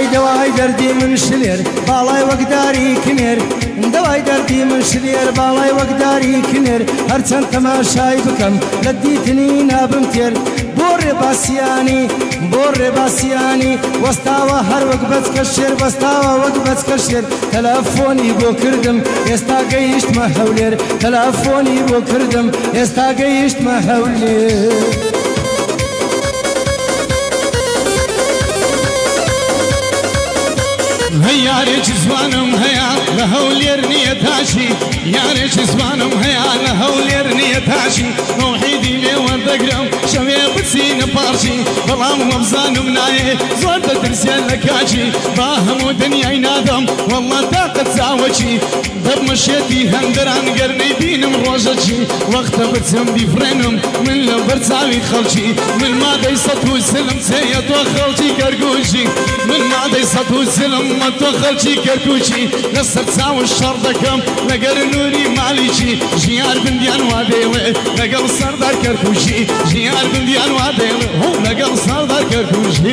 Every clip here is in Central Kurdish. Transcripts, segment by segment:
دواي دردي من شلير بالاي وقداري كنير دواي دردي من شلير بالاي وقداري كنير هرچن تماشای بکم لدیتنی نابمتر بور باسیانی وستاوا هر وقت بتكشر وستاوا وقت بتكشر تلفوني بو كردم يستاقيشت ما هولير تلفوني بو كردم يستاقيشت ما هولير هيا ريش زوانم هيا لهولير نيتاشي يا ريش زوانم هيا لهولير نيتاشي موحيدي لي وردقرم شوي بتسين بارشي بلام وبزانم نايه زور تدرسين لكاشي باهم دنيا ينادم والله طاقت زاوشي دب مشيتي هندران قرني بينم روجتشي وقت بتسم بفرنم من لبرتساوي خلشي من ما دي سطو سلم سيتو خلشي كرقوشي من ما دي سطو سلم ما توخلشي كركوشي نصر تساوي الشردكم لقر نوري ماليشي جيار بنديان واديوي لقل سردار كركوشي جيار بنديان واديوي هو لقل سردار كركوشي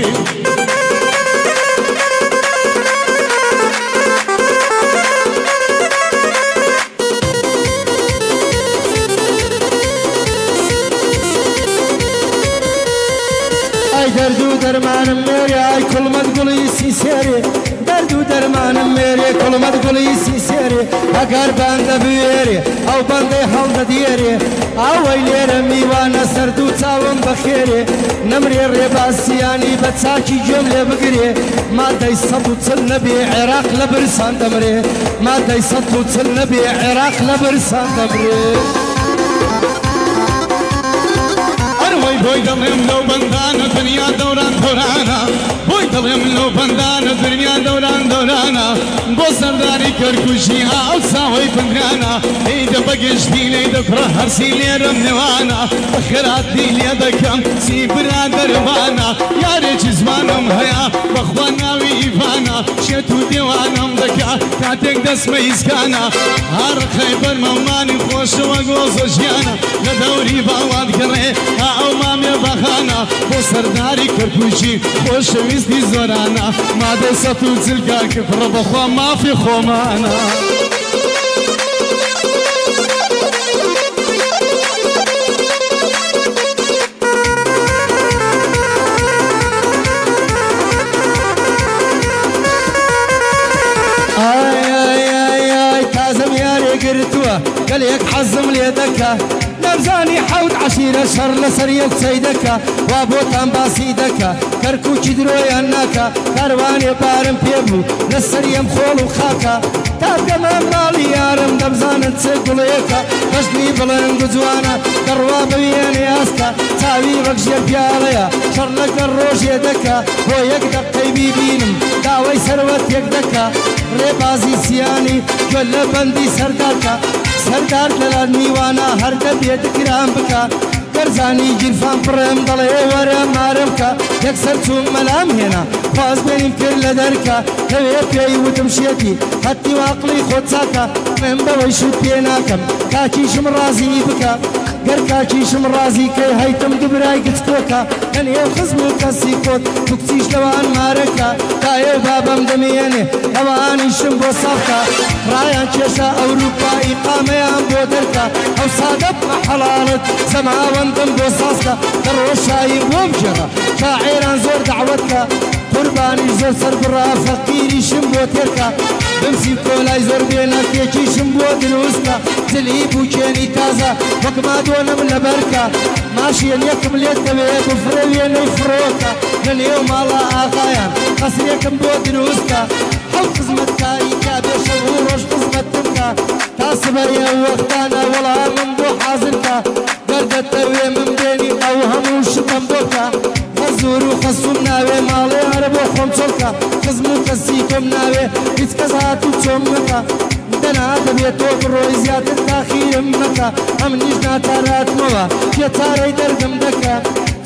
اي دردو درمانم ميري اي كل ما تقولي سيسيري دردو درمانم ميري كل ما تقولي سيسيري اگر بند بيري او بند حلد ديري او ويلير ميوانا سردو تاوم بخيري نمري الرباسياني بتساكي جملة بقري ما داي سطو تلنبي عراق لبرسان دمري ما داي سطو تلنبي عراق لبرسان دمري بوي بوي دلهم لو بندان الدنيا دوران دورانا بوي دلهم لو بندان الدنيا دوران دورانا بوسرداري كركوشي او ساوي بندرانا ايدا بقش دي ليدا فرهر سيلي رمنوانا بخرات دي ليدكم سي برادر وانا يا ريش زمانم هيا بخوانا ويفانا شتو ديوانم دكا كاتك دس ميزكانا هار خيبر مماني خوش وقوز جيانا لدوري باواد قري او مامي بخانا بو سرداري كركوشي خوش ويزدي زورانا ما دي سطو زلقا كفر بخوا ما في خومانا اي تازم ياري قرتوه قال لك حزم ليدك نبزاني حوت عشيرة شر لسريك سيدك وابوتان باسيدك كركوشي دروي انك كارواني بارم بيبو نسريم خول وخاكا تابقى من بالي يارم دبزان تسقليك فشني بلن قزوانا دروا بياني اسكا تاوي بقشير بياليا شر لك الروش يدك ويقدق قيبي بينم داوي سروت يقدك ريبازي سياني كل بندي سردارك سردار دلال میوانا هر دبیت کرام بکا کرزانی جرفان پرم دلی ورم مارم کا یک سر چون ملام هنا خواز بینیم کر لدرکا توی پیی و تمشیتی حتی واقلی خود ساکا من بوی شد پیناکم کاچیشم رازی بکا گر کاچیشم رازی که هیتم دبرای گتکوکا من یو خزمو کسی کود تکسیش لوان مارکا تایو بابم دمینه اوانیشم بو صافکا رایان چشا اوروپا اقاميان بودركا او صادت حلالت سماوندم بوصاصكا كروشاي ومجرة شاعران زور دعوتكا قرباني زور سربرا فقيري شمبو تركا بمسي كولاي زور بينا كيشي شمبو دلوسكا زليب وشيني تازا وكما دونم لبركا ماشيين يكم ليتبه بفروين الفروكا من يوم الله آخايان قصريكم بو دلوسكا حو خزمت كاري كابيش وروش خزمتنكا تاسبر يا وقتانا ولا من بو حازنكا قردت توي من بيني او هموش تنبوكا غزور وخصوم ناوي مالي عربو خمسولكا خزمو كسيكم ناوي اتكزاتو تشومكا دنا دبيتو بروي زيادة تاخير منكا امنيش ناتارات موا يا تاري درقم دكا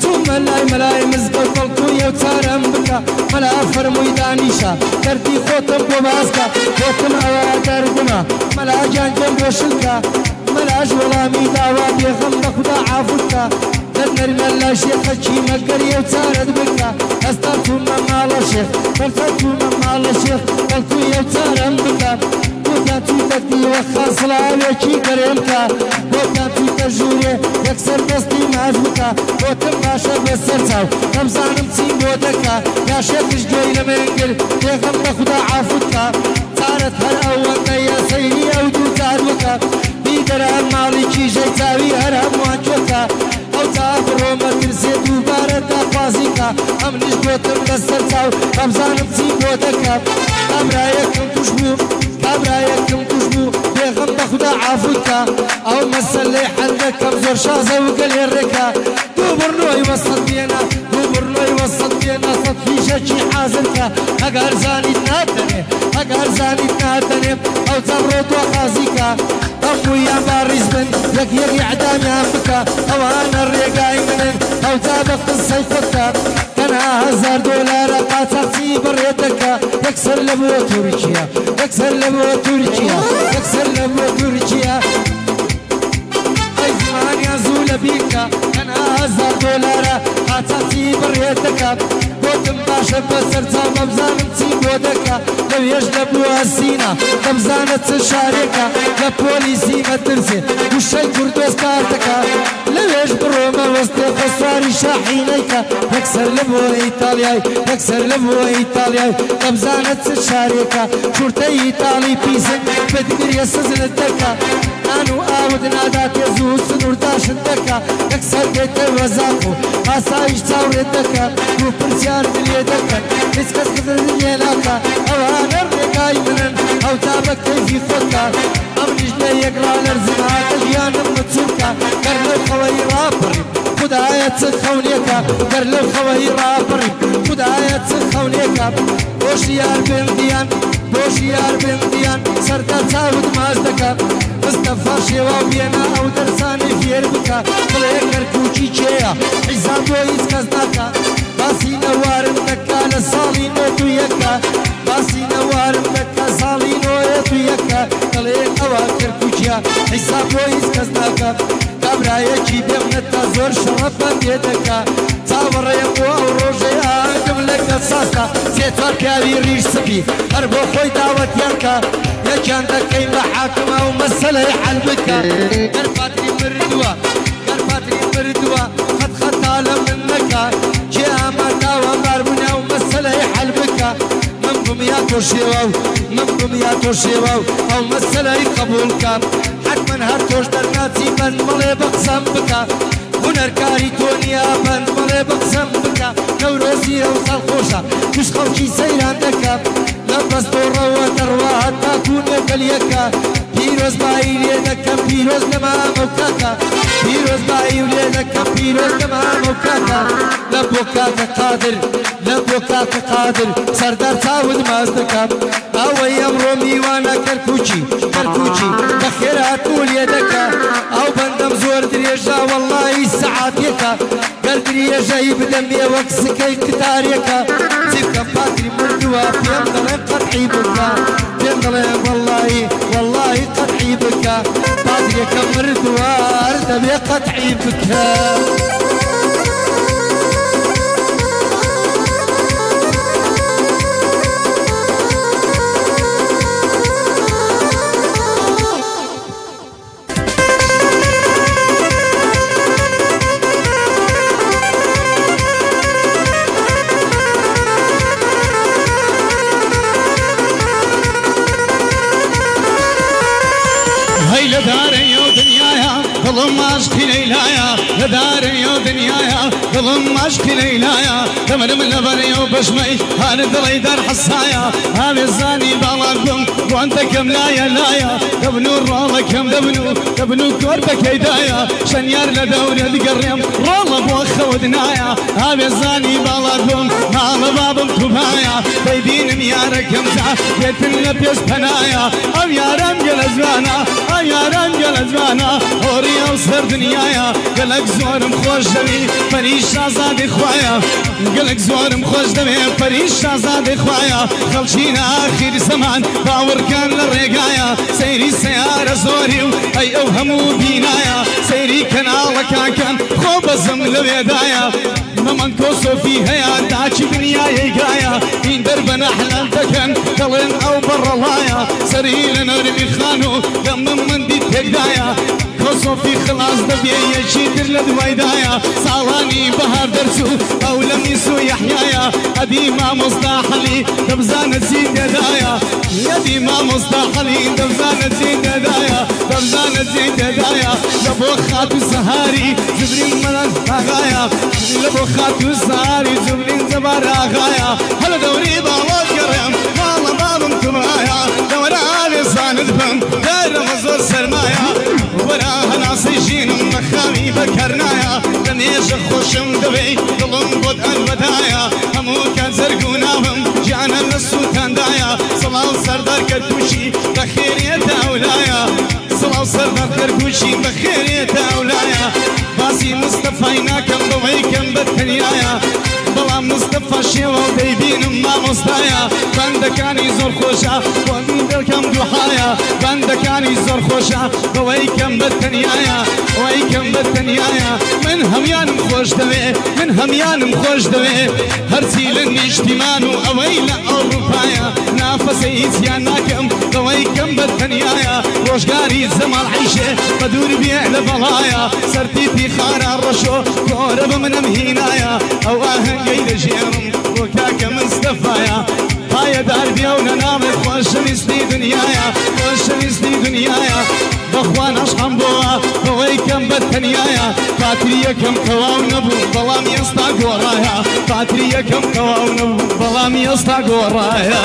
ملاي مزقل قلتو يوتارم بكا ملا فرموي دانيشا كردي خوتم بوباسكا خوتم اوا دردما ملا جان جنب وشلكا ملا جولامي داوا بيغم بخدا عافوكا سنرمى لا شيخ شي مقر يوتارد بكا استرتو مال الشيخ فرتو مال الشيخ قلتو يوتارد بكا وكانتو تدي وخاص لعليكي كريمكا وكانتو تجوري يكسر دستي مازبكا وتم باشا بسرتاو رمزانم تيم بودكا يا شيخ جوي لمنقل يغم بخدا عافوكا صارت هالأول يا سيدي أو دوتاربكا بيدرهم مالكي جيتاوي هرهم واجوكا أو تابرو ما ترسي دوبارة تقوازيكا أم نشبوتم لسرتاو رمزانم تيم بودكا كابرايكم تشبو كابرايكم تشبو بيغم بخدا عافوكا أو مسلي حلقكم زور شازة وقل يركا دوبرنو يوسط بينا دوبرنو يوسط بينا صد في شي حازنكا أقار زاني تناتني أقار زاني تناتني أو تبرد وخازيكا أمو يا باريز بن يك يعدام يا بكا أو أنا الرقاي منن أو تابق السيفكا كان $1000 قاتلتي بريتك يكسر لبو تركيا يكسر لبو تركيا يكسر لبو تركيا أي زمان يا زول بيكا كان $1000 قاتلتي بريتك بوتم باشا بسرتا مبزانم تي بودكا لو يجلبو السينا مبزانة الشاركة لبوليسي مدرسي وشي كردوس كارتكا لو يجبرو ما وسطي خساري شاحينيكا يكسر لبو ايطالياي يكسر لبو ايطالياي مبزانة الشاركة شرطي ايطالي بيسن بدقر يسزن الدكا نانو آود نادات يزوز سنور داشن دكا يكسر بيت وزاقو آسايش تاور الدكا وبرسيان باليدكا نسكس قدر اليلاكا أو أنا الرقاي منن أو تابك كيفي فوكا أم نجلي يقرأ لرزمات الجيان متسوكا قرلو خوي رابري خدايا تسخونيكا قرلو خوي رابري خدايا تسخونيكا بوشيار بنديان بوشيار بنديان سرتا تاود مازدكا مصطفى شيوا بينا أو درساني فير بكا خليكر كوشي چيا حزام بويس كزناكا باسي نوارم دكا لصالي نوتو يكا باسي نوارم دكا صالي نوتو يكا خليك أواكر كوشيا حزام بويس كزناكا كابرايكي بيغنتا زور شرفا بيدكا تاور يمو أو روجي آدم لك ساسا سيتوار كاوي ريش سبي أربو خوي دعوت ينكا يجان دكين لحاكم أو مسألة حلبكا قرفاتري مردوا قرفاتري مردوا خد خطالة منكا جي آماتا ومباربنا أو مسألة حلبكا منكم يا توشيواو منكم يا توشيواو أو مسألة قبولكا حتما هرتوش درناتي من ملي بقسم بكا هنركاري تونيا من ملي بقسم بكا نوروزي أو خلقوشا مش خوشي سيران دكا لبس دورة ودروها تكون كليكا بيروز بايل يدكا بيروز لما موكاكا بيروز بايل يدكا بيروز لما موكاكا لبوكاكا قادر لبوكاكا قادر سردار تاود مازدكا أو يمرو ميوانا كركوشي كركوشي بخيرات طول يدكا أو بندم زور دريجا والله ساعات يكا قردريجا يبدمي وكسكي قتاريكا زيبكا باتري مردوا بيمضلين قطعي بكا بيمضلين والله والله قطعي بكا باتريكا مردوا أردبي قطعي بكا لداري ودنيايا ظلم عشقي ليلايا لداري ودنيايا ظلم عشقي ليلايا تمر من لبري وبشمي هذا ضلي دار حصايا هذا الزاني بالاكم وانت كم لايا لايا تبنو الرالة كم تبنو كوربك هدايا شنيار لدور القريم رالة بوخة ودنايا هذا الزاني بالاكم على باب كفايا بيدين ميارك امزع بيتنا بيس بنايا او يارم جلزوانا او يارم جلزوانا هوري وصر دنيايا قلق زورم خوش دمي فريش شازاد خوايا قلق زورم خوش دمي فريش شازاد خوايا خلشينا آخر زمان باور كان للرقايا سيري سيارة زوري اي اوهمو بينايا سەیری کەناڵەکان کەن خۆ بەزم لەوێدایە مەمەند کۆسۆفی هەیە داچی دنیای گایە این دەربە نەحلال دەکەن دەڵێن ئەو بەڕەڵایە سەری لە نەرمی خان و لە مەمەندی تێکدایە کۆسۆفی خلاص دەبێ یەکی تر لە دوایدایە ساڵانی بەهار دەرچوو ئەو لە میس و یەحیایە ئەدی مامۆستا حەلی دەبزانە چی تێدایە یەدی مامۆستا حەلی دەبزانە چی تێدایە دەبزانە چی تێدایە لە بۆ خات و سەهاری جبرین مەلەن ئاغایە لە بۆ خات و سەهاری جبرین جەبار ئاغایە هەلە دەوری باڵۆت گەڕێم ماڵە باڵم کوڕایە دەوەرە لێسانت بم دەرەمە زۆر سەرمایە وەرە هەناسەی ژینم بەخاوی بەکەرنایە لە نێژە خۆشم دەوێ دڵم بۆت ئەلبەدایە هەموو کات زەرگ و ناوم گیانە لە سووتاندایە سەڵاو سەردار کەرکوشی بەخێرێتە ئەولایە سەڵاو سەردار کەرکوشی بەخێرێتە ئەولایە باسی مستەفای ناکەم بەوەی کەم بەتەنیایە بەڵام مستەفا شێوە دەیبینم مامۆستایە بەندەکانی زۆر خۆشە بۆمی دڵکەم دووحایە بەندەکانی زۆر خۆشە بەوەی کەم بەتەنیایە ئەوەی کەم بەتەنیایە من هەمیانم خۆش دەوێ من هەمیانم خۆش دەوێ هەرچی لە نیشتیمان و ئەوەی لە ئەوروپایە نافەسەی هیچیان ناکەم بەوەی کەم بەتەنیایە ڕۆژگاری زەماڵ عیشێ بە دوور بێ لە بەڵایە سەرتیپی خارە ڕەشۆ گۆرە بە منم هینایە ئەو ئاهەنگەی دەژێڕم بۆ کاکە مستەفایە پایەدار بێ و نەناڵێ خۆشەویستی دنیایە خۆشەویستی دنیایە بەخوا نەشقەم بۆوە بەوەی کەم بەتەنیایە فاتری یەکەم تەواو نەبوو بەڵام ئێستا گۆڕایە فاتری یەکەم تەواو نەبوو بەڵام ئێستا گۆڕایە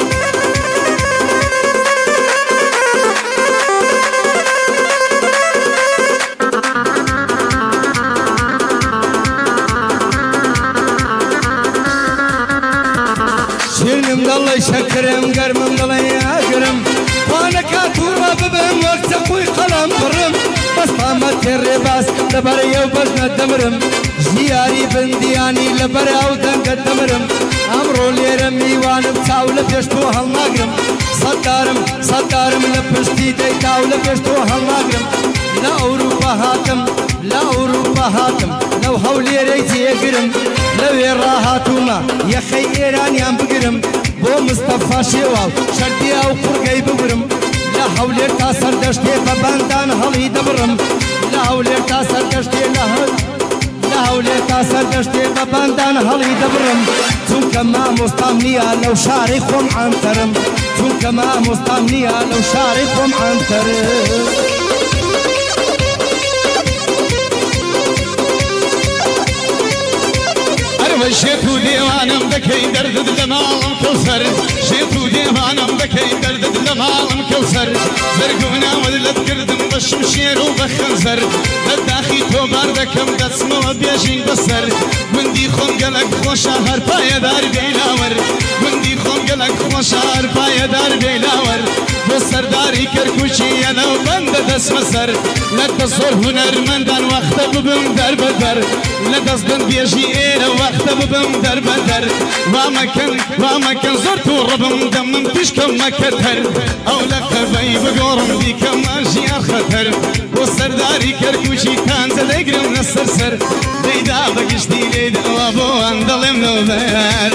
شیرنم دڵی شەکرم گەرمم دڵی ئاگرم خوانەکە تووڕە ببم وەک چەقوی قەڵەم پڕم بەس قامە تێڕێ باس لەبەر یەو بەژنە دەمرم ژیاری بندیانی لەبەر ئەو دەنگە دەمرم ئەمڕۆ لێرە میوانم چاو لە پێش تۆ هەڵناگرم سەددارم لە پشتی دەی تاو لە پێش تۆ هەڵناگرم لە ئەوروپا هاتم لە ئەوروپا هاتم لەو هەولێرەی جێگرم لەوێ ڕاهاتوومە یەخەی ئێرانیان بگرم بۆ مستەفا شێواو شەردی ئەو قورگەی ببرم لە هەولێر تا سەردەشتێ بە بەندان هەڵی دەبڕم لە هەولێر تا سەردەشتێ لە هەولێر تا سەردەشتێ بە بەندان هەڵی دەبڕم چونکە مامۆستام نییە لەو شاری خۆم عەنتەرم چونکە مامۆستام نییە لەو شاری خۆم عەنتەرم شێت و دێوانم دەکەی دەردت لە ماڵم کەوسەر شێت و دێوانم دەکەی دەردت لە ماڵم کەوسەر زەرگ و ناوت لەت کردم بە شمشێر و بە خەنزەر لە داخی تۆ بار دەکەم دەچمەوە بێژین بەسەر گوندی خۆم گەلک خۆشە هەر پایەدار بێلاوەر گوندی خۆم گەلک خۆشە هەر پایەدار بێلاوەر بۆ سەرداری کەرکووچی ئەلەو بەندە دەسمە سەر لە دەست زۆر هونەرمەندان وەختە ببم دەربەدەر لە دەستبن بێژی ئێرە وەختە ببم دەربەدەر وامەکەن زۆر تووڕەبم دەمم پیشکەم مەکەتەر ئەو لە قەبەی بگۆڕم دیکەمە ژیان خەتەر بۆ سەرداری کەرکووچی تانزە دەیگرم لە سەرسەر دەیدا بەگشتی لێدەوە بۆ ئەم دەڵێم نۆبەر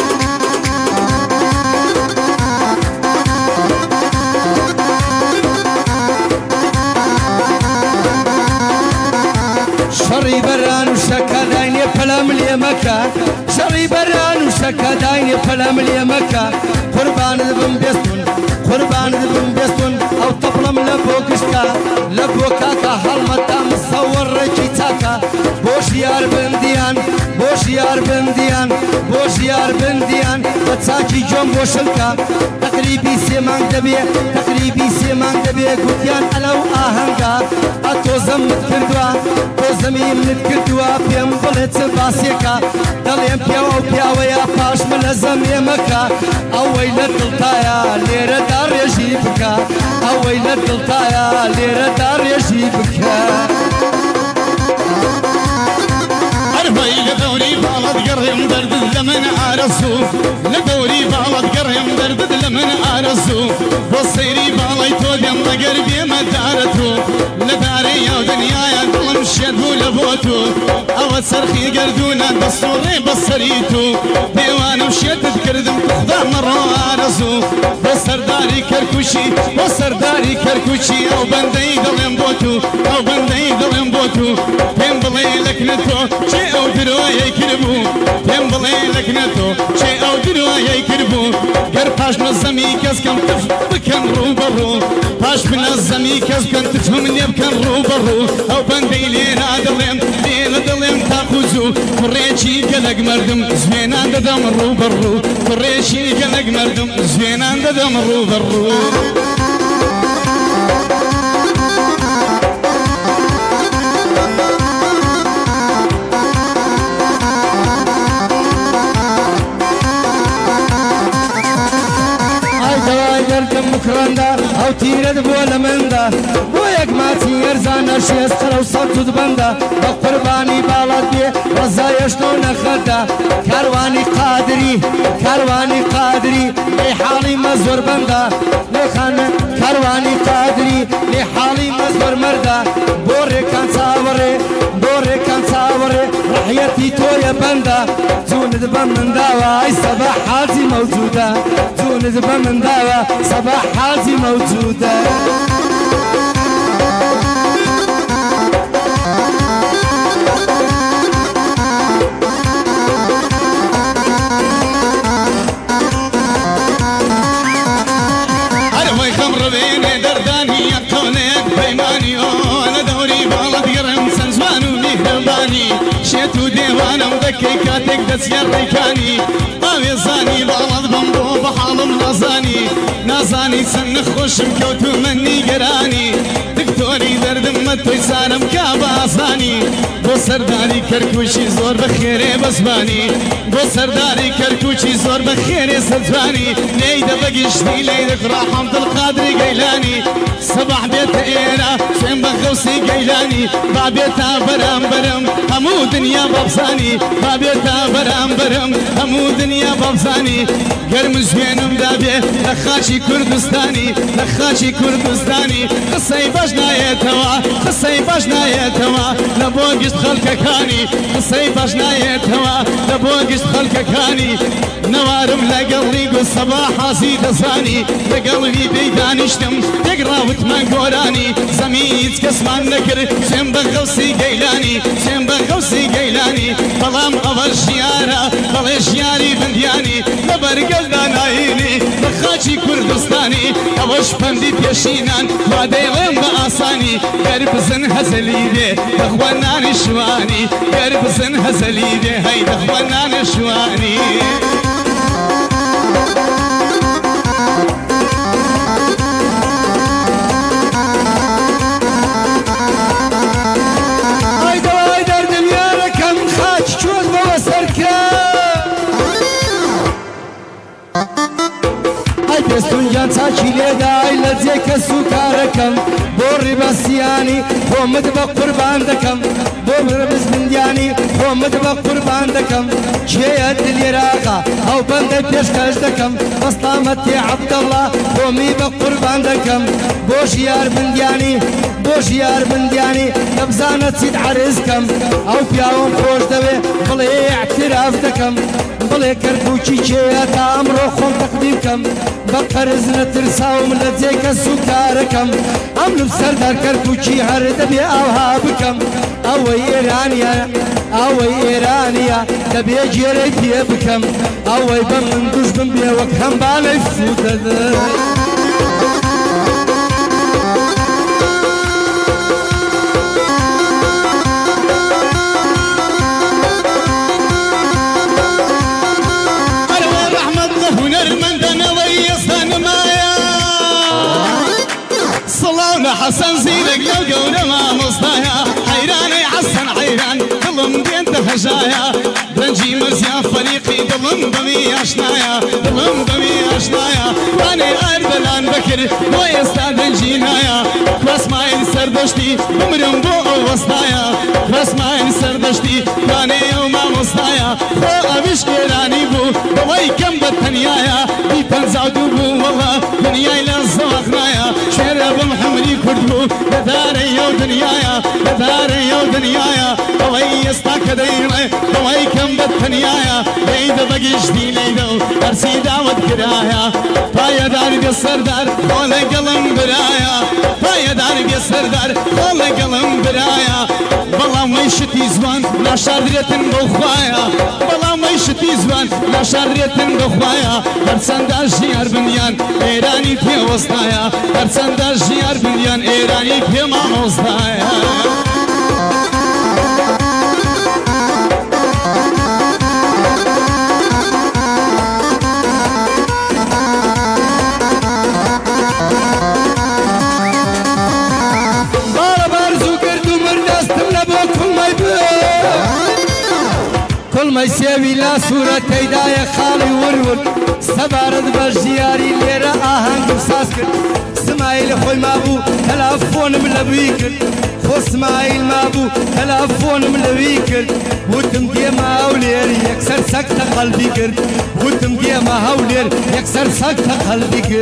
شەڕی بەران و شەکە داینێ پەلەم لێ مەکە شەڕی بەران و شەکە داینێ پەلەم لێ مەکە قوربانت بم بێستون قوربانت بم بێستون ئەو تەپڵم لە بۆ گشتە لە بۆ کاکە هەڵمەتا مسەوەڕێکی چاکە بۆ ژیار بندیان بۆ ژیار بندیان بۆ ژیار بندیان بە چاکی جۆم بۆ شلکە تەقریبی سێ مانگ دەبێ تەقریبی سێ مانگ دەبێ گوتیان ئەلەو ئاهەنگە ئەتۆزەمت کردووە تۆزەمی منت کردووە پێم بڵێ چ باسێکە دەڵێم پیاوە و پیاوەیە پاشمە لە زەمێ مەکە ئەوەی لە دڵتایە لێرەدا ڕێژی بکە ئەوەی لە دڵتایە لێرەدا ڕێژی بکە هەربەی لە دەوری باڵت گەڕێم دەردت لە من ئارەزوو لە دەوری باڵت گەڕێم دەردت لە من ئارەزوو بۆ سەیری باڵی تۆ دێم دەگەر بێمە دارەت و لە دارەی ئەو دنیایە ديوانم شدو لبوتو او سرخي قردونا دستوري بصريتو ديوانم شدد كردم تخضع مرو عرزو بسرداري كركوشي بسرداري كركوشي او بندي دلم بوتو او بندي دلم بوتو تم بلي لك نتو شي او دروي يكربو تم بلي لك نتو شي او دروي يكربو قر باش نظمي كاس كم تف بكن روبرو باش بنظمي كاس كم تفهمني بكن روبرو او بندي لينا دلم لينا دلم تاخذو فريشي قلق مردم زين عند دم روبرو فريشي قلق مردم زين عند دم روبرو مكرندا او تيرد بولا مندا بويك ما تير زانا شيستر وصوت بندا بقرباني بالدي رزايا شلون خدا كرواني قادري لحالي مزور بندا لخان كرواني قادري لحالي مزور مردا بوري كان صاوري رحيتي تويا بندا زون من داوا اي صباح حالتي موجوده زون من داوا صباح حالتي موجوده اروي خمر بيني درداني كونك بيماني انا دوري بالد قرم سنزوان ومهرباني شيتو ديوانم ذكي كاتك دسير ريكاني باوي زاني بالد بمبو بحالم نازاني سن خوش مكوتو مني قراني دكتوري دردم متوي سارم كاباساني بو سرداري كركوشي زور بخيري بسباني بو سرداري كركوشي زور بخيري سلطاني ليدا بقشتي ليدا راح عبد القادر قيلاني صباح بيت ايرا شين بغوسي قيلاني بابيتا برم همو دنيا بابساني بابيتا برم همو دنيا بابساني قرم زوينم دابي لخاشي كردستاني قصي باشنا يتوا لبوقشت خلقكاني قصي باشنا يتوا لبوقشت خلقكاني نوارم لقلبي قل صباح زيد صاني لقلبي بيدانشتم تقرا وتمن قوراني زميت كسمان نكر شم بغوسي قيلاني بلام اول شيارة بلي شياري بندياني لبرقل دانايني لخاشي كردستاني اوش بندي بيشينان واديلم بآساني قرب زن هزليدي دخوانان شواني قرب زن هزليدي هاي دخوانان شواني پێستونجان چاکی لێدای لە جێکە سوکارەکەم بۆ ڕێباسیانی خۆمت بە قوربان دەکەم بۆ ڕێبز بندیانی خۆمت بە قوربان دەکەم کێیە دلێراقا ئەو بەندە پێشکەش دەکەم بەستامەتی عەبدەڵڵا خۆمی بە قوربان دەکەم بۆ ژیار بندیانی دەبزانە چیت عەرزکەم ئەو پیاوم خۆش دەوێ بڵێ اعتراف دەکەم بڵێ کەرکووکی کێیە تا ئەمڕۆ خۆم تەقدیمکەم بە قەرز نەترساوم لە جێکە سوکارەکەم ئەم لەسەردار کەرکووکی هەر دەبێ ئاوها بکەم ئەوەی ئێرانیە دەبێ گێرەی پێ بکەم ئەوەی بە من دوش بم بێ وەک هەمبالەی فوتەدە حسن زينك لو قولة ما مصدايا حيراني حسن حيران ظلم دينت هجايا برنجي مرزيا فريقي ظلم بمي اشنايا واني اردلان بكر مو يستاد برنجينايا كواس ماين سردشتي بمرم بو وسطايا كواس ماين سردشتي واني يوما مصدايا خو ابش ايراني بو بوي كم بتنيايا بي بنزعدو بو والله دنياي للزواغنايا شعر ابو محمدي كردبو لدار لداري ودنيايا لداري ودنيايا اوي استاك ديري اوي كم بالدنيايا ليدا بقيش دي ليدا ارسي دعوة قرايا فايا داري بالسردار خول قلم برايا فايا داري بالسردار خول قلم برايا بلا ما يشتي زبان لا شاريتن بخوايا بلا ما يشتي زبان لا شاريتن بخوايا هرسندار جيار بنيان ايراني في وسطايا هرسندار جيار بنيان ايراني في ما وسطايا كل ما يسوي لا صورة تيدايا خالي ورور سبارد بجياري ليرا آهنگ وساسكر اسماعيل خوي مابو تلافون ملويكر خو اسماعيل مابو تلافون ملويكر وتم ديما هولير يكسر سكت قلبي كر وتم ديما هولير يكسر سكت قلبي كر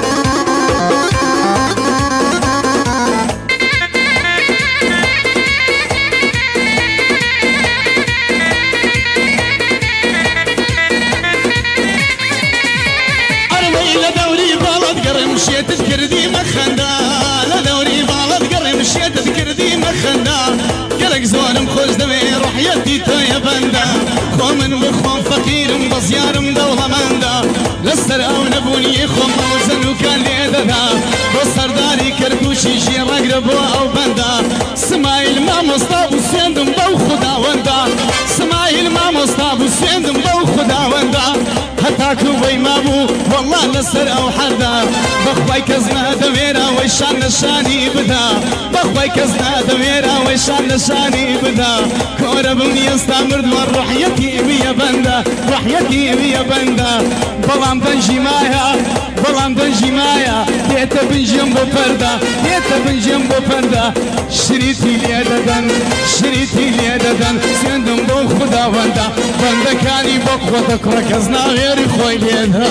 مشيت تكردي مخندا لدوري بالد قري مشيت تكردي مخندا قلق زورم خوش دمي روح يدي تو يا بندا خو من بخوم فقير بزيار مدولة مندا لسر او نبوني خو موزن وكان ليددا بصر داري كركوشي شي رقربو او بندا سمايل ما مصطاب وسندم بو خدا وندا سمايل ما مصطاب وسندم بو خدا وندا هتاكو بي مابو والله لسر او حدا بخوي كزنا دميرا ويشان نشاني بدا بخوي كزنا دميرا ويشان نشاني بدا كوربني يستمرد والروح يتيمي يا بندا روح يتيمي يا بندا بلام بنجي مايا بلام بنجي مايا ديتا بنجم بفردا ديتا بنجم بفردا شريتي لي ددن شريتي لي ددن سندم بو خدا وندا بندا كاني بخوتك ركزنا غيري خوي ليدا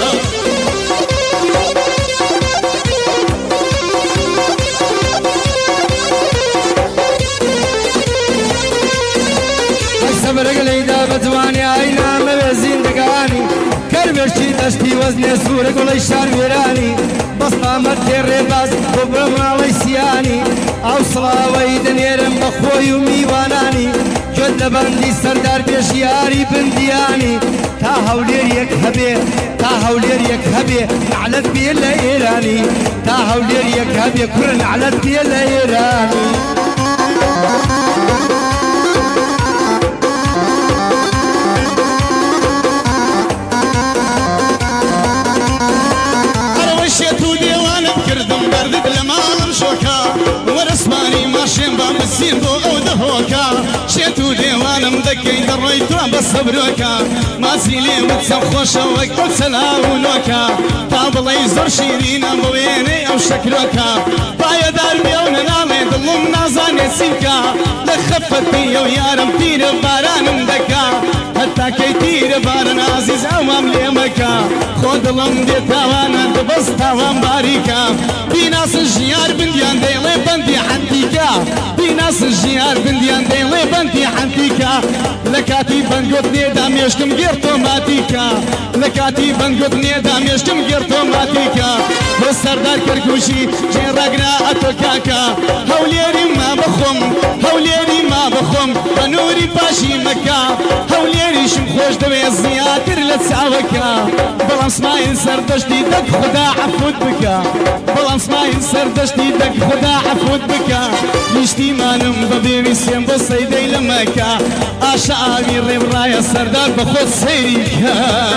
صبرك ليدا بتواني عينا مبزين دقاني كربشتي تشتي وزني سورك ولا يشار ويراني بصنا مرتي باز وبرمنا علي سياني اوصلا ويدن يرم بخوي وميواناني جد بندي سردار بيشياري بندياني تا هوليريك هبي تا هوليريك هبي نعلت بي الايراني تا هوليريك هبي كل نعلت بي الايراني بسين بو او دهوكا شيتو ديوانم دكي دريتو بصبروكا ما سيلي وتسم خوشا وقت سلاونوكا طابلي زر شيرينا بويني او شكروكا بايا دار بيونا نامي دلوم نازاني سيكا لخفتي او يارم تير بارانم دكا حتى كي تير باران عزيز اوام ليمكا خود لم دي تاوانا دبس تاوان باريكا بيناس الجيار بنديان ديلي بندي حنتيكا بيناس الجيار بنديان ديلي بندي حنتيكا لكاتي بنقود نيدا ميشكم غير توماتيكا لكاتي بنقود نيدا ميشكم غير توماتيكا والسردار كركوشي جين رقنا اتوكاكا هوليري ما بخم هوليري ما بخم بنوري باشي مكا هوليري شم خوش دوي الزياتر لتساوكا بلان سماين سردشتي دك خدا عفود بكا بلان سماين سردشتي دك خدا عفود بكا نشتي مانم ببيبي سيم بصيدي لمكا اشعابي الريب رايا السردار بخود سيريكا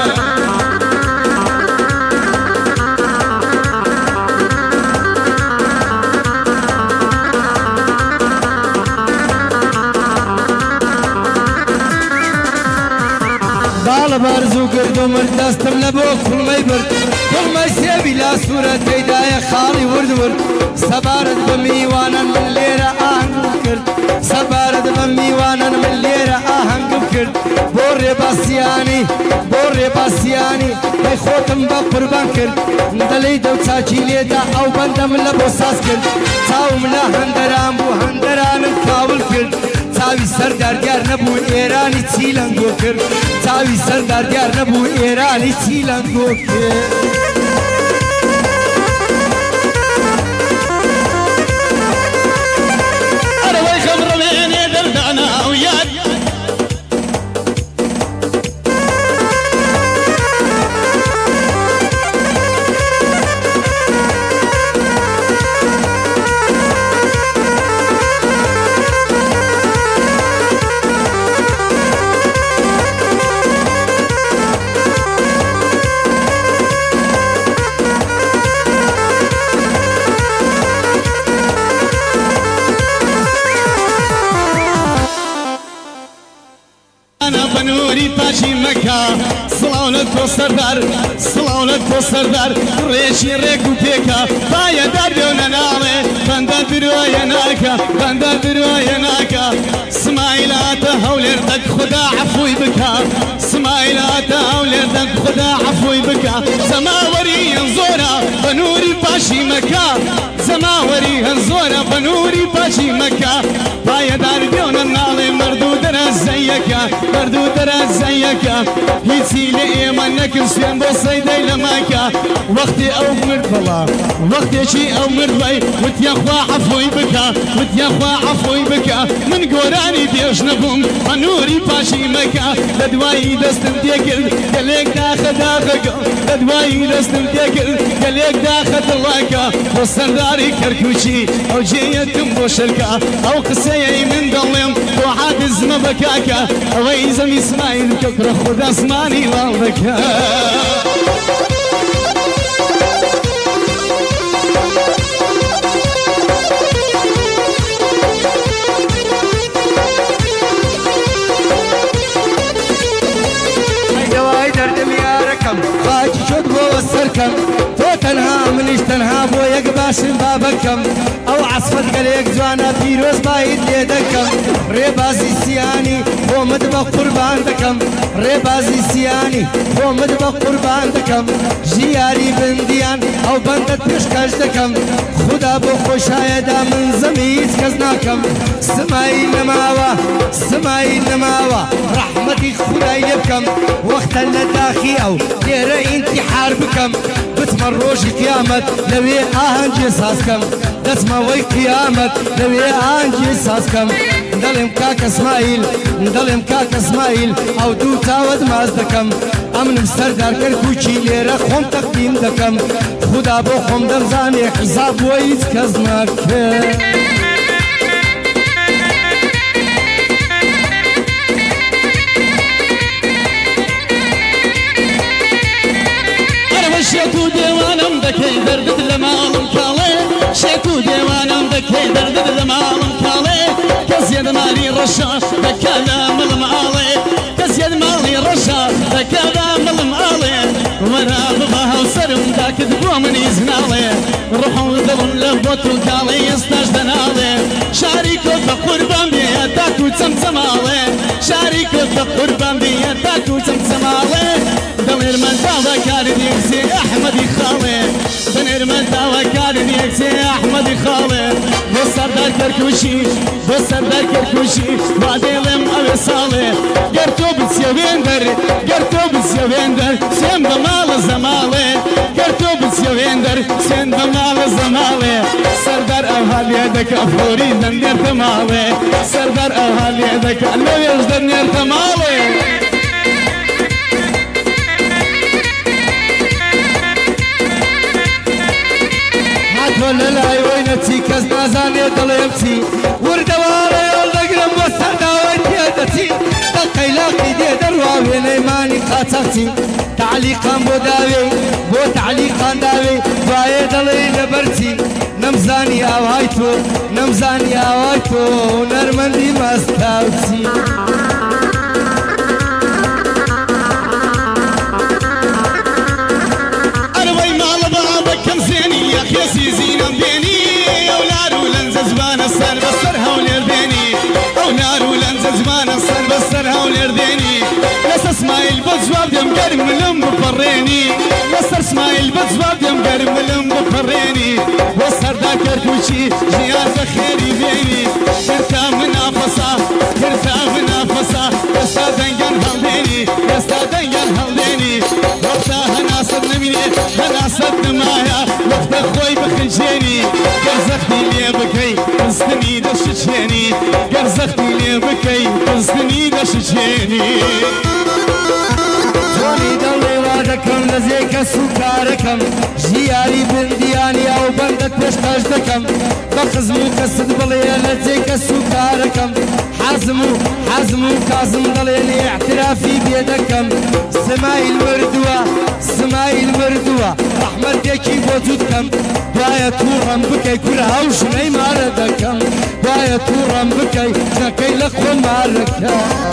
بارزو قردو مردستم لبو كل ما يبرد كل ما يسيبي لا صورة تيدايا خالي ورد ورد سبارد بميوانا من ليرة آهنگ بكرد سبارد بميوانا من ليرة آهنگ بكرد بوري ڕێباسیانی بۆ ڕێباسیانی ئەی خۆتم بە قوربان کرد دەڵێی دەو چاچی لێدا ئەو بەندە من لە بۆ ساز کرد چاوم لە هەندەران بوو هەندەرانم کاول کرد چاوی سەردارگار نەبوو ئێرانی چی لەنگۆ کرد چاوی سەردارگار نەبوو ئێرانی چی لەنگۆ کرد ئەرەوەی خەمڕەوێنێ دەردانا و یاد بنوری پاشی مکا سلاو لە تۆ سەردار سلاو لە تۆ سەردار ڕێژی ڕێک و پێکە پایە دەردێونە ناڵێ بەندە درۆیە ناکە بەندە درۆیە ناکە سمایلاتە هەولێر دەک خدا عەفوی بکە سمایلاتە هەولێر دەک خدا عەفوی بکە زەماوەری هەن زۆرە بەنوری پاشی مەکە زەماوەری هەن زۆرە بەنوری پاشی مەکە پایە دەردێونە ناڵێ مەردوو دەرەزەیەکە مەردوو دەرەزەیەکە هیچی لە ئێمە نەکرد سوێن بۆ سەیدەی لە ماکە وەختی ئەو مرد بەڵا وەختێکی ئەو مرد بەی وتیان خوا عەفوی بکە وتیان خوا عەفوی بکە من گۆرانی پێش نەبووم بەنوری پاشی مەکە لە دوایی دەستم تێکرد گەلێک داخە داخەکە لە دوایی دەستم تێکرد گەلێک داخە دڵاکە بۆ سەرداری کەرکوچی ئەو جێیەتم بۆ شەرکە ئەو قسەیەی من دەڵێم بۆ حافزمە بەکاکە ئەوەی زەمی ئیسماعیل کەکرە خوددا زمانی لاڵ دەکە دەوای دەردم یارەکەم خاکی شد بۆوە سەرکەم تۆ تەنها منیش تەنها بۆ یەک باشم بابەکەم ئەو عەسفەت گەلێک جوانە پیرۆز باید لێ دەکەم ڕێبازی سیانی بۆمت بە قوربان دەکەم ڕێبازی سیانی بۆمت بە قوربان دەکەم ژیاری بندیان ئەو بەندەت پێشکەش دەکەم خدا بۆ خۆشایەدا من زەمی هیچ کەس ناکەم سمایی نەماوە سمایی نەماوە ڕەحمەتی خودای لێ بکەم وەختە لە داخی ئەو لێرە ئینتیحار بکەم بچمە ڕۆژی قیامەت لەوێ ئاهەنگێ سازکەم دەچمەوەی قیامەت لەوێ ئاهەنگێ سازکەم دەڵێم کاکە ئیسماعیل دەڵێم کاکە ئیسماعیل ئەو دوو چاوت ماز دەکەم ئەمنم سەردار کەرکووچی لێرە خۆم تەقدیم دەکەم خدا بۆ خۆم دەمزانێ حیزاب بۆ هیچ کەس ناکرد شێت و دێوانم دەکەی دەردت لە ماڵم کاڵێ شێت و دێوانم دەکەی دەردت لە ماڵم کاڵێ کەس یەد ماڵی ڕەشە دەکا لە مڵم ئاڵێ کەس یەد ماڵی ڕەشە دەکا لە مڵم ئاڵێ وەرا ببە هاوسەرم داکرد بۆ منی زناڵێ ڕوح و دڵم لە بۆ تو کاڵێ ئێستاش دەناڵێ شاری کۆت بە قوربان بێ تاکو چەمچەماڵێ شاری کۆت بە قوربان بێ تاکو چەمچەماڵێ دەڵێرمە داواکاری یەکسێ ئەحمەدی خاڵێ دەنێرمە داواکاری یەکسێ ئەحمەدی خاڵێ بۆ سەردار کەرکووچی بۆ سەردار کەرکووچی وا دێڵێم ئەوێ ساڵێ گەر تۆ بچیە وێندەر گەر تۆ بچیە وێندەر سێن بە ماڵە زەماڵێ گەر تۆ بچیە وێندەر سێن بە ماڵە زەماڵێ سەردار ئەوها لێ دەکا فۆری دەنێرتە ماڵێ سەردار ئەوها لێ دەکا لەوێش دەنێرتە ماڵێ تۆ لە لای وەی نەچی کەس نازانێ دڵێم چی وردەوارە هێڵ دەگرم بۆ سەرداوای پێدەچی دەقەی لاقی دێ دەڕوا وێنەیمانی قاچەقچی تعلیقان بۆ داوێ بۆ تعلیقان داوێ دوایێ دەڵێ لەبەرچی نەمزانی ئاوای تۆ نەمزانی ئاوای تۆ نەرمەندی مەستاوچی خێسی زینم بێنی ئەو لار و لەنجە جوانە سەر بەسەر هەولێر دێنی ئەو لار و لەنجە جوانە سەر بەسەر هەولێر دێنی سمایل بەجواب دێم گەرم لەم بپەڕێنی لەسەر سمایل بەجواب دێم گەرم لەم بپەڕێنی بۆ سەردا کەرکوچی ژیان بە خێری بێنی کرتا منافەسا کرتا منافەسا ئێستا دەنگیان هەڵدێنی ئێستا دەنگیان هەڵدێنی وەختە هەناسەت نەبینێ هەناسەت نمایە وەختە خۆی بخنجێنی گەرزەختی لێ بکەی پستنی دەشچێنی گەرزەختی لێ بکەی پستنی دەشچێنی جۆری دەڵێ وا دەکەم لە زێکە سوکارەکەم ژیاری بندیانی ئەو بەندەت پێشکەش دەکەم بە خزم و کەست بڵێ لە جێکە سوکارەکەم حەزم و کازم دەڵێن ئاعترافی بێ دەکەم سمایل مردووە سمایل مردووە ڕەحمەتێکی بۆ جوودکەم دوایە تووڕەم بکەی کورە هەو ژنەی مارە دەکەم دوایە تووڕەم بکەی ژنەکەی لە خۆ مارەکە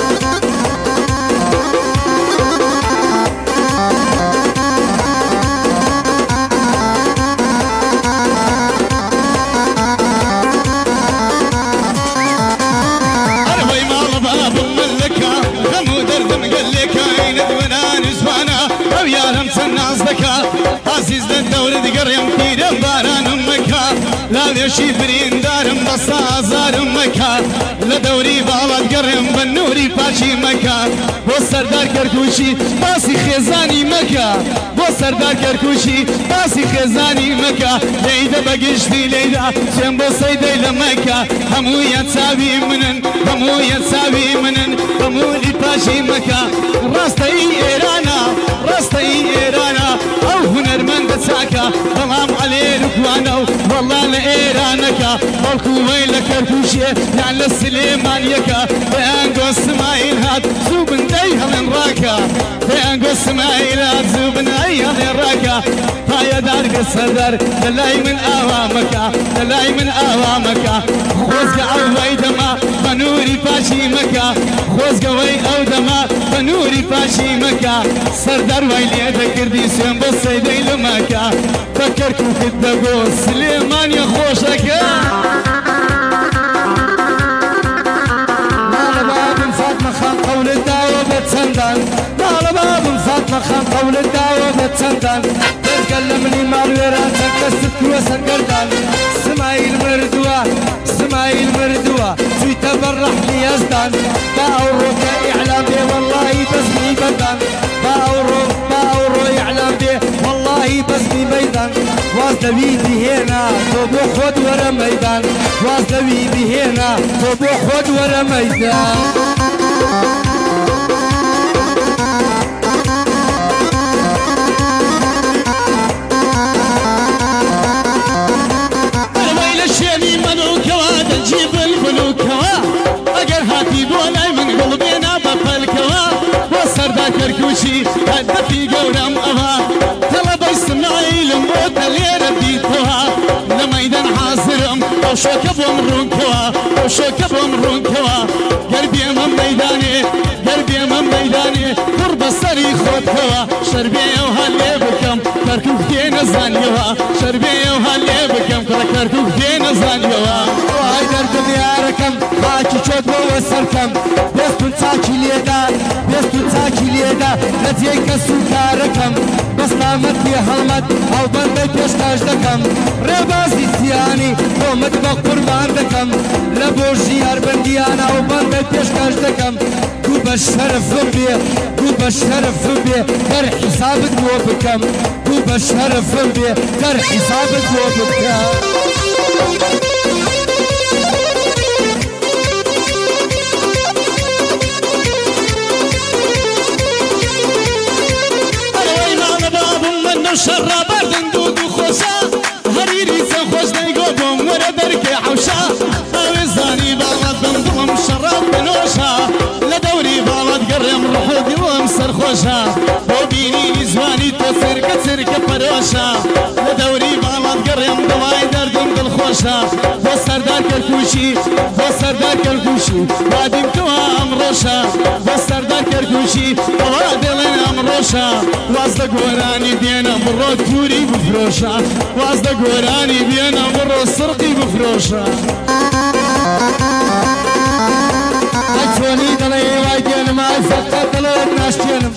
عزیز للدولة قريم كيدم باران مكا لا ليشي برين دارم بصازار مكا لدوري بالات قريم بالنوري باشي مكا وسردار كركوشي باسي خزاني مكا وسردار كركوشي باسي خزاني مكا ليدا بقشتي ليدا جنب صيدي لمكا همو يتساوي منن همو يتساوي منن همو لي باشي مكا راستي ايرانا راستي ايرانا او هنرمند ساكا تمام عليه ركوانو والله لإيرانكا مالكو ويلا كركوشي يعني للسليمان يكا بأنقو السمايل هاد زوبن ديها من راكا بأنقو السمايل هاد زوبن ديها من راكا هاي دار قصدر دلاي من آوامكا دلاي من آوامكا خوزق عوي دما بنوري باشي مكا خوزق وي او دما بنوري باشي مكا سردر ويلي ذكردي سيم بصيدي لمكا فكركو كدقو سليمان يا خوشكا مال باب فاطمة خان قول الدعوة بتسندان مال باب فاطمة خان قول الدعوة بتسندان تتكلمني مال ويران تكسك وسنقردان سمايل مردوة سمايل مردوة في تبرح لي يزدان باورو كإعلام بي والله بسمي بدان باورو إعلام بي والله بسمي ميدان وازده بيدي هنا توبو خود ورا ميدان وازده بيدي هنا توبو خود ورا ميدان كركوشي هدفي قورم أبا طلب إسماعيل موت الليلة ديتوها لميدان حاضرم وشوكب ومرونكوا وشوكب ومرونكوا قلبي أمام ميداني قلبي أمام ميداني قرب السري خودكوا شربي وهاللي بكم كركوك دينا زانيوا شربي وهاللي بكم كركوك دينا زانيوا وهاي دردم يا ركم خاكي شود ووسركم بيستون تاكي ليدا بيستون تاكي ليدا نتيك سوكاركم بس نامت بي هلمت او بندي بيشتاج دكم ربازي سياني قومت بقربان دكم لبوشي اربنديانا او بندي بيشتاج دكم كوب الشرف بي كوب الشرف بي در حسابك مو بكم كوب الشرف بي در حسابك مو بكم شر بردن دود خوشا هريري سخوش نيقو بوم ورا دركي حوشا اوزاني بالات بنضم شراب بنوشا لدوري بالات قرم روحو دلوم سرخوشا وبيني زواني تسرك سرك فروشا لدوري بالات قرم دواي دردم دلخوشا وسردار كركوشي وسردار كركوشي وادم توها امروشا وسردار كركوشي وادلن امروشا وازد قوراني دينا مرو توري بفروشا وازد قوراني دينا مرو سرقي بفروشا أجوني دلي وايدين ما يفقد دلي ناشتينم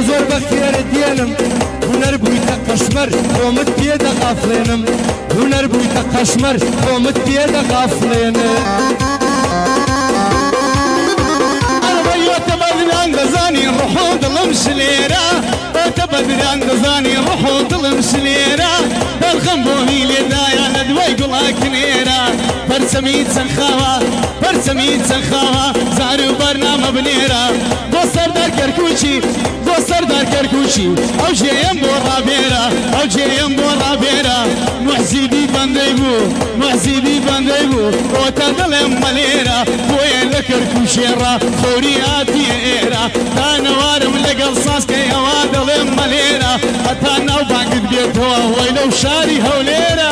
زۆر بەخێر دێنم هونەر بوویتە قەشمەر خۆمت پێدەغافڵێنم هونەر بوویتە قەشمەر خۆمت پێدەغافڵێنم بدران دزاني روحو دلم شليرا بدران دزاني روحو دلم شليرا درخم بوهي لدايا ندوي قلا كنيرا برسميت سنخاوا زارو برنامه بنيرا دوستر در كركوشي او جيم بورا بيرا محزيبي بنديبو وتدلم مليرا وين لكركوشي را خورياتي ايرا تانوارم لقل صاسكي اوادلم مليرا اتاناو باقد بيتوا ويلو شاري هوليرا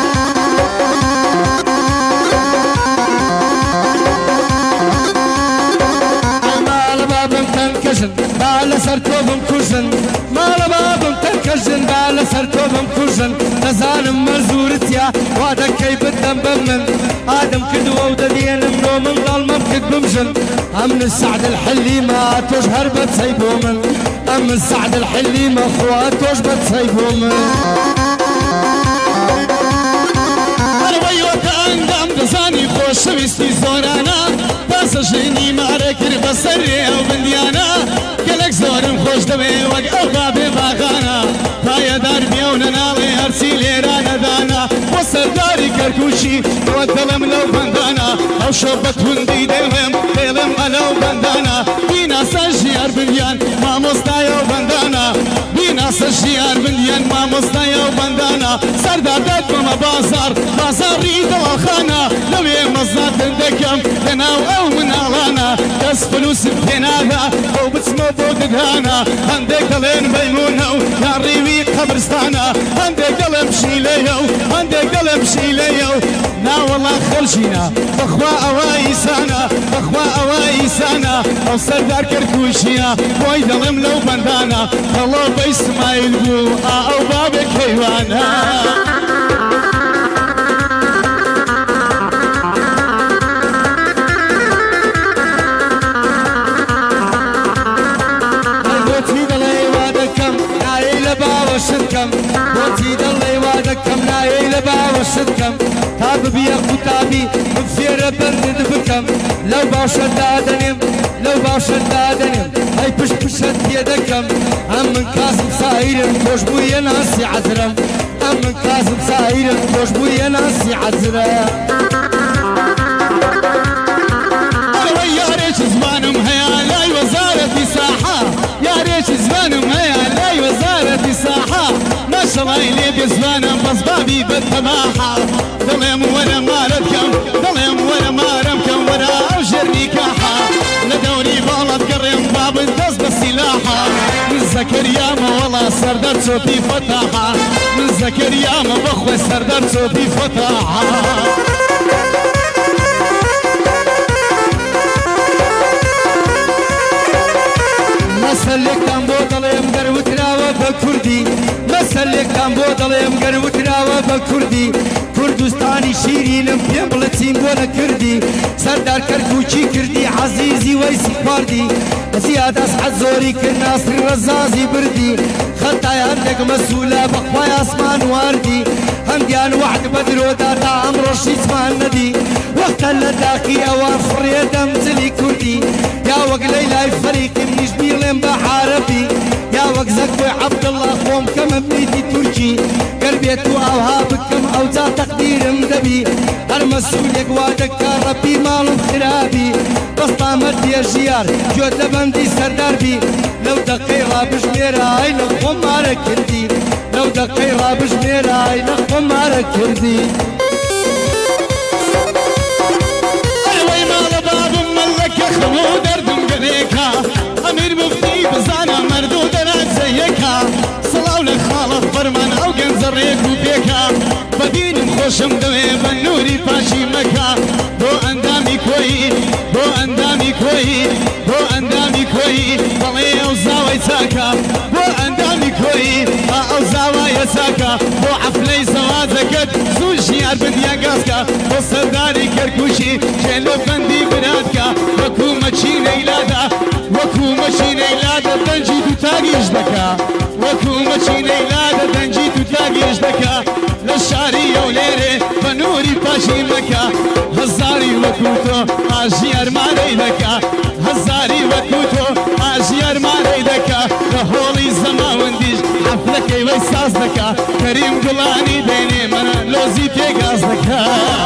بالا سرتوبم كوشن مال بابم تنكشن بالا سرتوبم كوشن نزانم مزورتيا وادك كي بدم بمن آدم كدوا وددينم نومن ظلمم كدبمشن أمن السعد الحلي ما تجهر بتسيبومن أمن السعد الحلي ما خوات توش بتسيبومن أرويوك أندام دزاني خوش ويستي زورانا باسجيني معركر بسري أو بنديانا قلق زورم خوش دوي وق أو بابي باغانا تايا دار بيونا نالي هرسي ليرانا دانا وسرداري كركوشي ودلم لو بندانا أو شوبت هندي دلم ألو بندانا بينا سجيار بنديان ما مستايا بندانا بينا سجيار بنديان ما مستايا بندانا سردار دادكم بازار ريد الخانا لوي مزات دكم تناو أو من ألانا كس فلوس بتنادا أو بتسمو بودقانا عندك دلين بيمونو يا ريوي قبرستانا عندك دلم شيليو نا والله خلشينا بخوا أوايسانا أو سردار كركوشينا بوي دلم لو بندانا خلو بيسمايل بو أو بابك حيوانا وشدكم بوتي دلي وادكم لا يلبا وشدكم تاب بيا كتابي بفير بند بكم لو باشد دادنم هاي بشت يدكم ام من كاسم سايرم توش بويا ناسي عذرم ام من كاسم سايرم توش بويا ناسي عذرم يا ريت زمانهم هيا لاي وزارة ساحة يا ريت زمانهم هيا لاي وزارة ساحة ما شاء الله اللي بزمانهم بس بابي بالتماحة ظلم ولا ماربكم ولا أوجرني كاحة لدوري بالله تقرم باب الدز بالسلاحة من زكريا ما والله سردار صوتي فتاحة من زكريا ما بخوة سردار صوتي فتاحة مسلك كان بوضليم قروتراوة بكردي مسلك كان بوضليم قروتراوة بكردي كردستاني شيرينم بيمبلتين بولا كردي سردار كركوشي كردي عزيزي ويسي باردي زياد اسعد زوري كالناصر الرزازي بردي خطاي عندك مسؤولة بخواي اسمان واردي هنديان وعد بدرو داتا عمرو شيسمان ندي وقت اللداقي اوان خرية دمزلي كردي يا وق ليلى فريق من جميل بحاربي يا وق زكوي عبد الله قوم كم بنيتي تركي قلبيت واوهابك كم اوزا تقدير مدبي هر مسؤولك وادك ربي مالو خرابي بس طامت يا جيار جود لبندي سرداربي لو دقيقة بجميرة لقوم مارك كردي لو دقيقة بجميرة لقوم مارك كردي ايوه مال باب ملك خمو دردم قريكا امير مفتي بزانا مردود انا زيكا صلاو لخالق فرمان او قنزر ريكو بيكا بدين خوشم دوي بنوري باشي مكا بو اندامي كوي ضلي او زاوي ساكا بو اندامي كوي او زاوي ساكا بو عفلي زوازكت سوشي اربديا قاسكا بو سرداري كركوشي جيلو بندي برادكا وكو مچي ليلادا وكو مەچی نەیلادە دەنجی تو تاگیش دەکا وەکو مەچی نەیلادە دەنجی تو تاگیش دەکا لە شاری ئەو لێرێ بە نووری پاشی مەکە هەزاری وەکو تۆ ئاژی ئەرمانەی دەکا هەزاری وەکو تۆ ئاژی ئەرمانەی دەکا لە هۆڵی زەماوەندیش حەفلەکەی وەی ساز دەکا کەریم گوڵانی دێنێ منە لۆزی پێگاز دەکا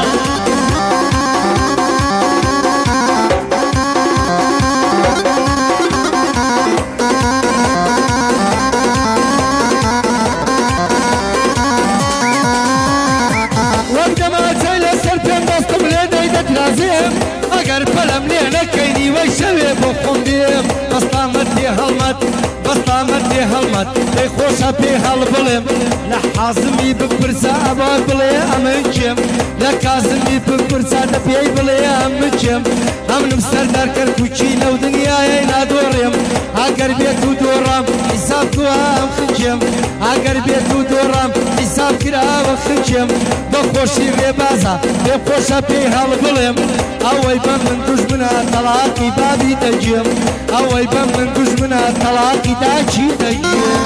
ئەگەر پەلەم لێ نەکەینی وەی شەوێ بۆ خۆم دێم بەستامەت دێ هەڵمەت بەستامەت دێ هەڵمەت دەی خۆشە پێ هەڵ بڵێم لە حازمی بپرسە ئەوە بڵێ ئەمن کێم لە کازمی بپرسە دە پێی بڵێ ئەمن کێم ئەمنم سەردارکرد کوچی لەو دنیایەی نادۆڕێم ئەگەر بێت و دۆڕام حیساب کووە ئەم خنکێم ئەگەر بێت و دۆڕام حیساب کراوە خنکێم بە خۆشی ڕێبازە پێ خۆشە پێی هەڵ بڵێم ئەوەی بە من دوژمنە تەلاقی بابی دەگێم ئەوەی بە من دوژمنە تەلاقی داچی دەگێم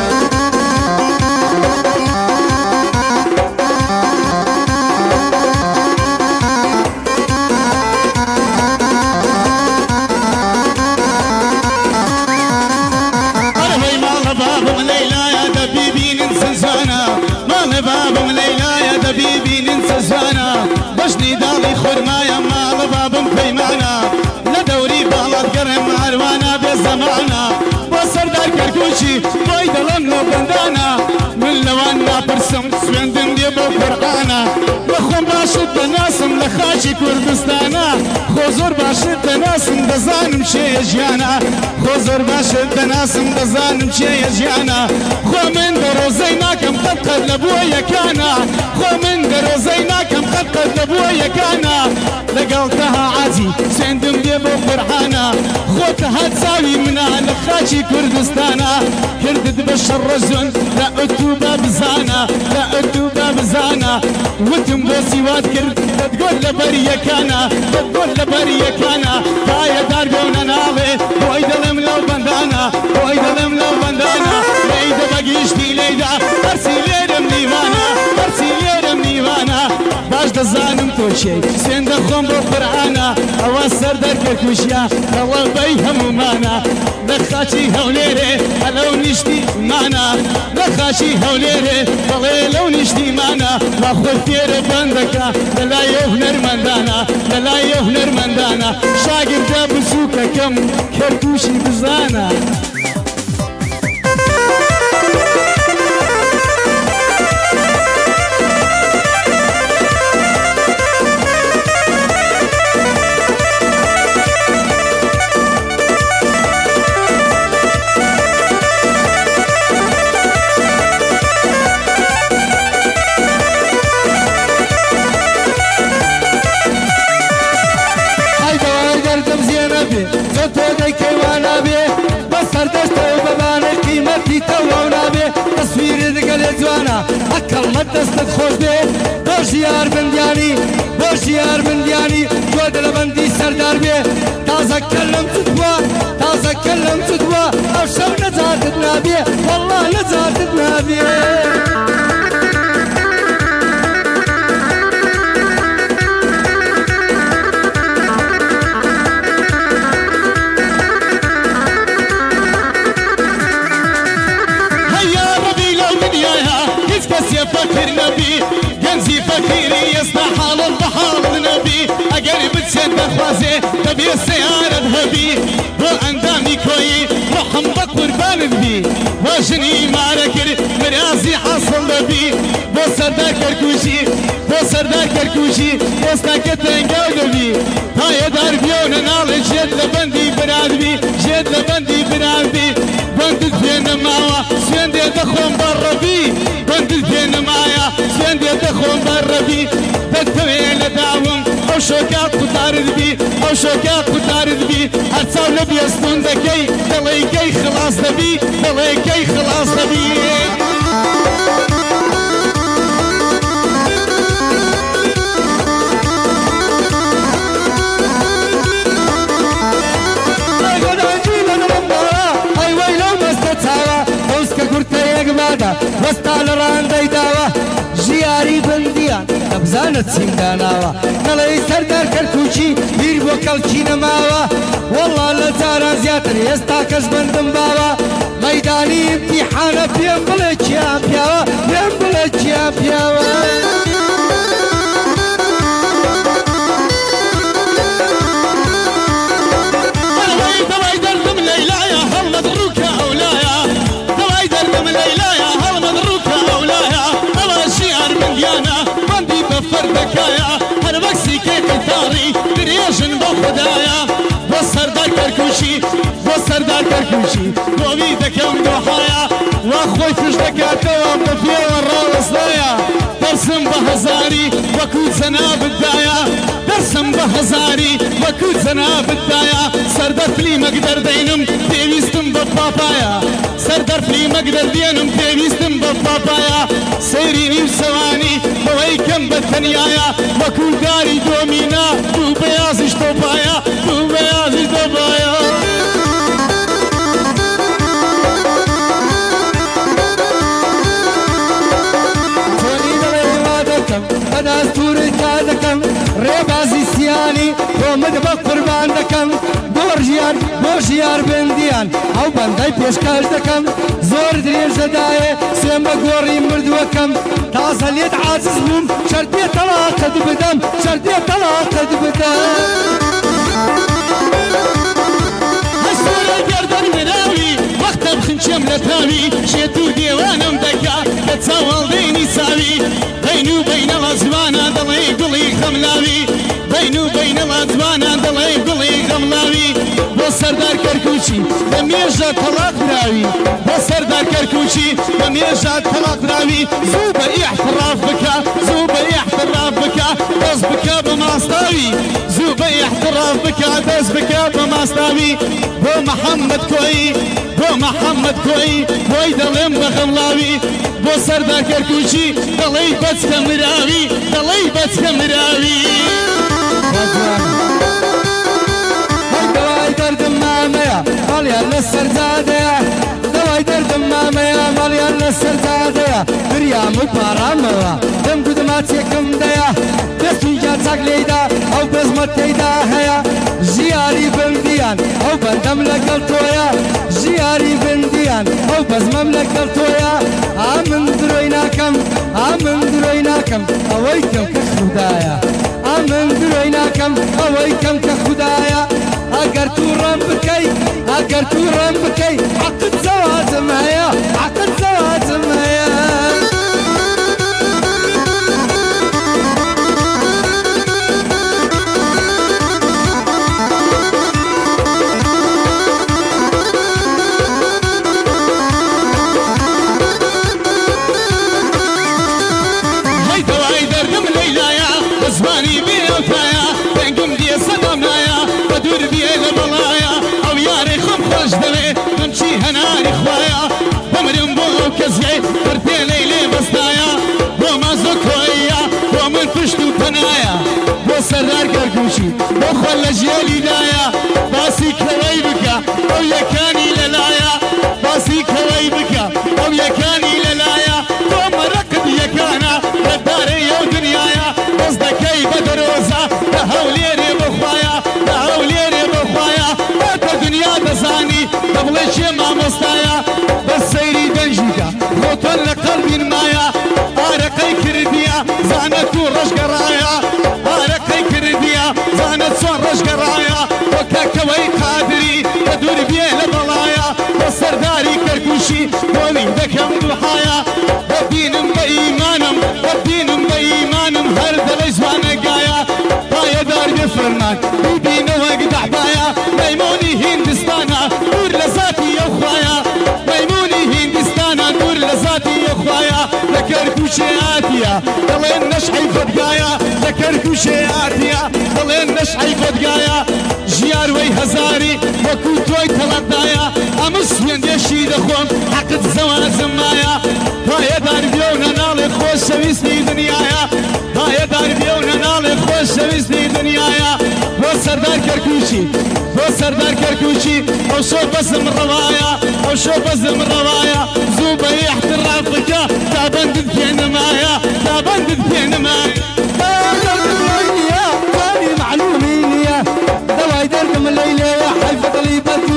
بەشنی داڵی خورمایە ماڵە بابم پەیمانە لە دەوری باڵاتگەڕێم هەروانە بێ زەمانە بۆ سەردار کەرکوچی بۆی دەڵێم لەو بەندانە من لەوان ناپرسم سوێندم دێ بۆ قورئانە بە خۆم باشت دەناسم لە خاچی کوردستانە خۆ زۆر باشت دەناسم دەزانم چێیە ژیانە خۆ زۆر باشت دەناسم دەزانم چێیە ژیانە خۆ من دەڕۆزەی ناکەم قەت لە بووە یەکانە خۆ من دەڕۆزەی ناکەم قەت لە بووە یەکانە لەگەڵ تەهاعاتی سوێندم دێ بۆ قورئانە خۆتە هات چاوی منە لە خاچی کوردستانە کردت بە شەڕەزۆن لە ئۆتوبە بزانە لە ئۆتوبە بزانە وتم بۆ سیوات کرد دەتگۆل لە بەریەکانە دەتگۆل لە بەریەکانە پایەدار بێونە ناڵێ بۆی دەڵێم لەو بەندانە بۆی دەڵێم لەو بەندانە لەیدە بەگیشتی لەیدا هەرچی لێرم نیوانە هەرچی لێرم نیوانە باش دەزانم تۆ چێی سوێندە خۆم بۆ قورئانە ئەوە سەردار کەرکوچیە ڕەڵەبەی هەمومانە لە خاچی هەولێرێ هەلەو نیشتیمانە لە خاچی هەولێرێ بەڵێ لەو نیشتیمانە وا خۆی فێرە بەندەکە لەلایە هونەرمەندانە لەلایە هونەرمەندانە شاگردە بچووکەکەم کەرکوچی بزانە ئەکەڵمەت دەستت خۆش بێ بۆ ژیار بندیانی بۆ ژیار بندیانی تۆ دەلەبەندی سەردار بێ تازە کەلم چت بووە تازە کەلم چت بووە ئەو شەو نەجاتت نابێ وەڵڵا نەجاتت نابێ فكر نبي جنزي فكيري يستحال البحار نبي اگر بتسد خوازي تبي السيارة ذهبي واندامي كوي محمد قربان بي وجني ماركر مرازي حصل نبي بو سردار كركوشي بو سردار كركوشي وستاكت انقاو نبي هاي دار بيون نال جد لبندي برادبي جد لبندي برادبي بندت فين معوا سويندي دخون بربي بندت فين معايا سويندي دخون بربي تكتوي لدعوم او شوكات قطارد بي او شوكات قطارد بي هرساو لبي استون دكي دليكي خلاص دبي دليكي خلاص دبي Go down, دادا وەستا لە ڕاندەی داوە ژیاری بندیان دەبزانت چیم داناوە دەڵێی سەردار کەرکووچی بیر بۆ کەڵکی نەماوە وەڵا لە جاران زیاتر ئێستا کەس بندم باوە مەیدانی ئیمتیحانە پێم بڵێ چیان پیاوە پێم بڵێ چیان پیاوە سەردار کەرکووچی بۆمی دەکەم دۆحایە وا خۆی توش دەکاتەوە بە پێوە ڕاوەستایە دەرسم بە هەزاری وەکو جەنابتدایە دەرسم بە هەزاری وەکو جەنابتدایە سەردەر فلیمەک دەردەینم پێویستم بە پاپایە سەردەر فلیمەک دەردێنم پێویستم بە پاپایە سەیری نیم سەوانی بەوەی کەم بە تەنیایە وەکو داری دۆمینا دوو بەیازیش تۆپایە دوو بەیازیش تۆپایە دەستوری تا دەکەم ڕێبازی سیانی تۆمت بە قوربان دەکەم بۆ ژیار بندیان ئەو بەندەی پێشکەش دەکەم زۆر درێژەدایێ سێم بە گۆڕی مردووەکەم تازە لێت عاجز بووم شەرتێ تەلاقت بدەم شەرتێ تەلاقت بدەم هەسوورە گەردەن مراوی وەختە بخنچێم لە تاوی شێت و دێوانم دەکا لە چاوەڵدەینی ساوی بین و بینەوە زمانە دەڵێ گوڵی خەملاوی بین و بینەوە زمانە دەڵێ گوڵی خەملاوی بۆ سەردار کەرکووچی بە مێژە تەلاق دراوی بۆ سەردار کەرکووچی بە مێژە تەلاق دراوی زوو بە ئیحتراف بکە زوو بە ئیحتراف بکە دەست بکە بە ماستاوی زوو بە ئیحتراف بکە دەست بکە بە ماستاوی بۆ محەممەد کۆیی بۆ محەممەد کۆیی بۆی دەڵێم بە خەملاوی بۆ سەردار کەرکووچی دەڵێی بەچکە مراوی دەڵێی بەچکە مراوی دەوای دەردم مامەیە مەڵیان لە سەرزادەیە دەوای دەردم مامەیە مەڵیان لە سەرزادەیە بریام و پارامەوە دەم گودماچێکم دەیە دەستونجا چاک لێیدا ئەو بەزمە تێیدا هەیە ژیاری بندیان ئەو بەندەم لەگەڵ تۆیە ژیاری بندیان ئەو بەزمەم لەگەڵ تۆیە ئامن درۆی ناکەم ئامن درۆی ناکەم ئەوەی کەم کە خودایە ئامن درۆی ناکەم ئەوەی کەم کە خودایە ئەگەر تو ڕەم بکەی ئەگەر تو ڕەم بکەی عەقد زەواجم هەیە عەقد زەواجم هەیە زمانی بێوتایە دەنگم دیێ سەدام نایە بە دوور بێ لە بەڵایە ئەو یاری خۆم خۆش دەوێ ئەمچی هەناری خوایە بمرم بۆ ئەو کەسێ پرتێلەی لێ بەستایە بۆ مازۆ کۆیە بۆ من پشت و پەنایە بۆ سەردار کەرکووچی بۆ خۆل لە ژێلیدایە باسی کەوەی بکە ئەو یەکانی لەلایە باسی کەوەی بکە ئەو یەکانی لەلایە بۆ مەرەقت یەکانە ڕەدارەی ئەو دنیایە دەست دەکەی بە دەرۆزە لە هەولێرێ بخوایە لە هەولێرێ بخوایە بەتە دنیا دەزانی دەبڵێ چێ مامۆستایە بە سەیری دەنجیکە خۆتۆن لە قەڵبی نمایە ئارەقەی کردیە زانەت و ڕەشگەڕایە ئارەقەی کردیە زانەت چۆن ڕەشگەڕایە بۆ کەکەوەی قادری بە دوور بێ لە بەڵایە بۆ سەرداری کەرکووچی بۆمی دەکەم دوحایە بەدینم بە ئیمانم بەدینم بە ئیمانم هەر دەڵێ زوانەگایە پایەدار بێ فەرمان ببینەوە گدەحبایە مەیمونی هیندستانە دوور لە زاتی ئەو خوایە مەیمونی هیندستانە دوور لە زاتی ئەو خوایە لە کەرکووچێ ئاتیە دەڵێن نەشعی فەدگایە لە کەرکووچێ ئاتیە دەڵێن نەشعی فەدگایە ژیار وەی هەزاری وەکو تۆی تەڵەقدایە ئەمە سوێندێشی دەخۆم حەقت زەواجم مایە پایەدار بێ و نەناڵێ خۆشەویستی دنیایە پایەدار بێ و نەناڵێ خۆشەویستی دنیایە بۆ سەردار کەرکووچی بۆ سەردار کەرکووچی ئەو شۆ بەزم ڕەوایە ئەو شۆ بەزم ڕەوایە زوو بە ئیحتراف فين مايا دابندت فين مايا كاني معلومين يا دواي دركم الليلة يا حي فضلي بدو